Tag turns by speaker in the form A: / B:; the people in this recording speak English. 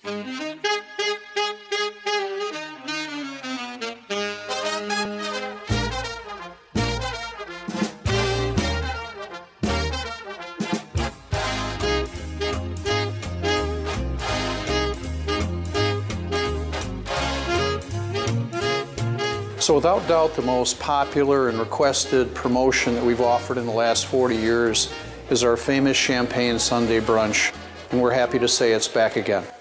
A: So without doubt, the most popular and requested promotion that we've offered in the last 40 years is our famous Champagne Sundae Brunch, and we're happy to say it's back again.